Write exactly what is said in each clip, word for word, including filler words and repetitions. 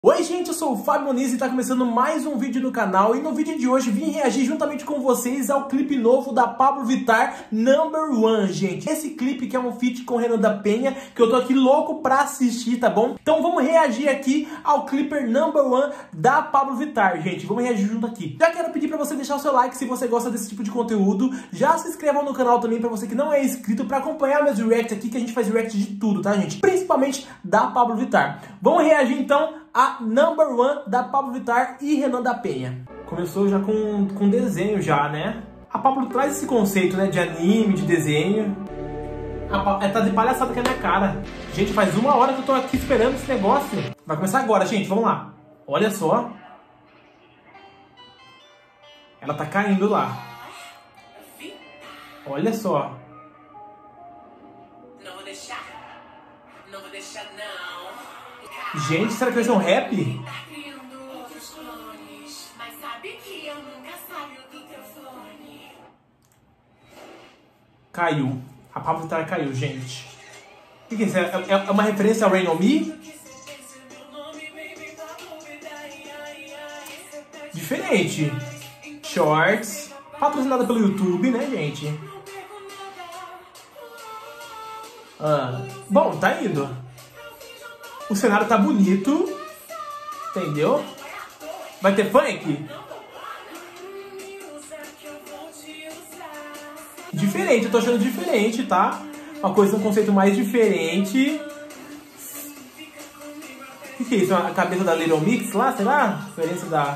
Oi gente, eu sou o Fábio Moniz e tá começando mais um vídeo no canal. E no vídeo de hoje vim reagir juntamente com vocês ao clipe novo da Pablo Vittar, Number One, gente. Esse clipe que é um feat com Renan da Penha, que eu tô aqui louco pra assistir, tá bom? Então vamos reagir aqui ao clipe Number One da Pablo Vittar, gente. Vamos reagir junto aqui. Já quero pedir pra você deixar o seu like se você gosta desse tipo de conteúdo. Já se inscreva no canal também pra você que não é inscrito, pra acompanhar meus reacts aqui, que a gente faz react de tudo, tá, gente? Principalmente da Pablo Vittar. Vamos reagir então a Number One da Pablo Vittar e Renan da Penha. Começou já com, com desenho já, né? A Pablo traz esse conceito, né, de anime, de desenho. A, tá de palhaçada com a minha cara. Gente, faz uma hora que eu tô aqui esperando esse negócio. Vai começar agora, gente, vamos lá. Olha só. Ela tá caindo lá. Olha só. Não vou deixar. Não vou deixar, não. Gente, será que vai ser um rap? Caiu. A Pablo Vittar caiu, gente. O que, que é isso? É, é, é uma referência ao Rain On Me? Diferente. Shorts. Patrocinada pelo YouTube, né, gente? Ah, bom, tá indo. O cenário tá bonito, entendeu? Vai ter funk? Diferente, eu tô achando diferente, tá? Uma coisa, um conceito mais diferente. O que, que é isso? A cabeça da Little Mix lá, será? Diferença da...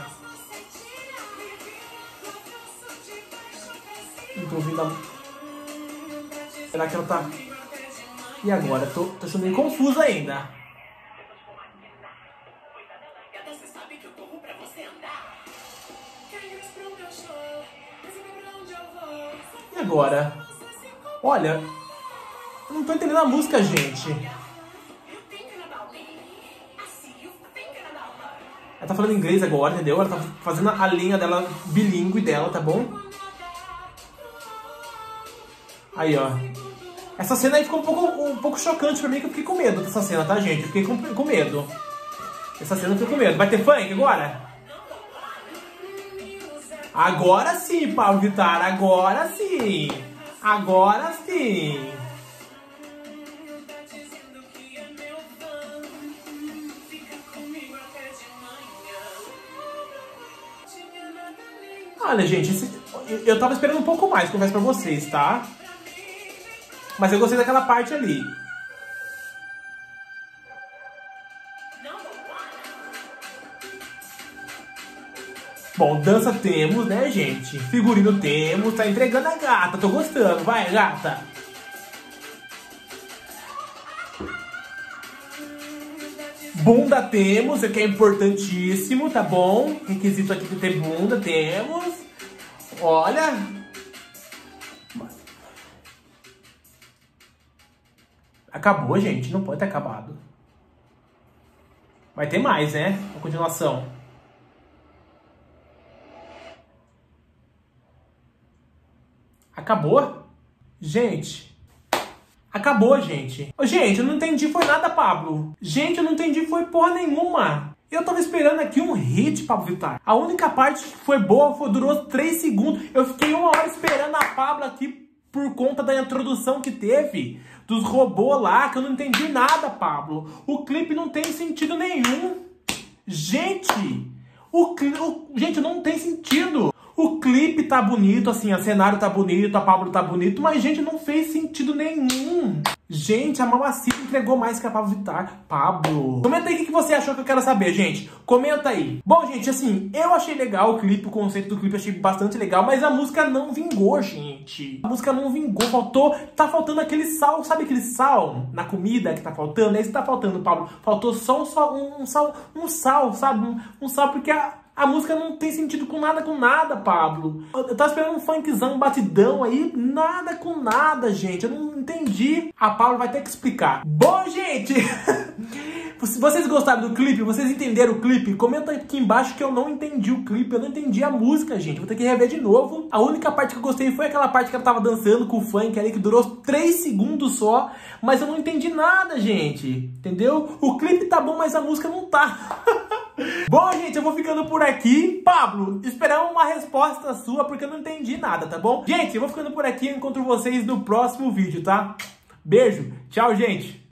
Não tô ouvindo a... Será que ela tá... E agora? Tô, tô achando meio confuso ainda. E agora? Olha, eu não tô entendendo a música, gente. Ela tá falando inglês agora, entendeu? Ela tá fazendo a linha dela, bilíngue dela, tá bom? Aí, ó. Essa cena aí ficou um pouco, um pouco chocante pra mim, que eu fiquei com medo dessa cena, tá, gente? Eu fiquei com, com medo. Essa cena eu fiquei com medo. Vai ter funk agora? Agora sim, Pablo Vittar, agora sim. Agora sim. Olha, gente, esse, eu tava esperando um pouco mais, confesso pra vocês, tá? Mas eu gostei daquela parte ali. Bom, dança temos, né, gente? Figurino temos, tá entregando a gata, tô gostando, vai, gata. Bunda temos, que é importantíssimo, tá bom? Requisito aqui de ter bunda, temos. Olha. Acabou, gente, não pode ter acabado. Vai ter mais, né? A continuação. Acabou? Gente. Acabou, gente. Gente, eu não entendi foi nada, Pablo. Gente, eu não entendi foi porra nenhuma. Eu tava esperando aqui um hit, Pablo Vittar. A única parte que foi boa foi, durou três segundos. Eu fiquei uma hora esperando a Pablo aqui por conta da introdução que teve. Dos robôs lá, que eu não entendi nada, Pablo. O clipe não tem sentido nenhum. Gente, o clipe... Gente, não tem sentido. O clipe tá bonito, assim, o cenário tá bonito, a Pablo tá bonito, mas, gente, não fez sentido nenhum. Gente, a Mamacita entregou mais que a Pablo Vittar. Pablo. Comenta aí o que você achou, que eu quero saber, gente. Comenta aí. Bom, gente, assim, eu achei legal o clipe, o conceito do clipe, achei bastante legal, mas a música não vingou, gente. A música não vingou, faltou... Tá faltando aquele sal, sabe aquele sal na comida que tá faltando? É isso que tá faltando, Pablo. Faltou só um sal, um, um sal, um sal, sabe? Um, um sal, porque a... A música não tem sentido com nada, com nada, Pablo. Eu tava esperando um funkzão, um batidão aí. Nada com nada, gente. Eu não entendi. A Pablo vai ter que explicar. Bom, gente... Se vocês gostaram do clipe, vocês entenderam o clipe? Comenta aqui embaixo que eu não entendi o clipe, eu não entendi a música, gente. Vou ter que rever de novo. A única parte que eu gostei foi aquela parte que ela tava dançando com o funk ali, que durou três segundos só. Mas eu não entendi nada, gente. Entendeu? O clipe tá bom, mas a música não tá. Bom, gente, eu vou ficando por aqui. Pablo, esperamos uma resposta sua, porque eu não entendi nada, tá bom? Gente, eu vou ficando por aqui. Eu encontro vocês no próximo vídeo, tá? Beijo. Tchau, gente.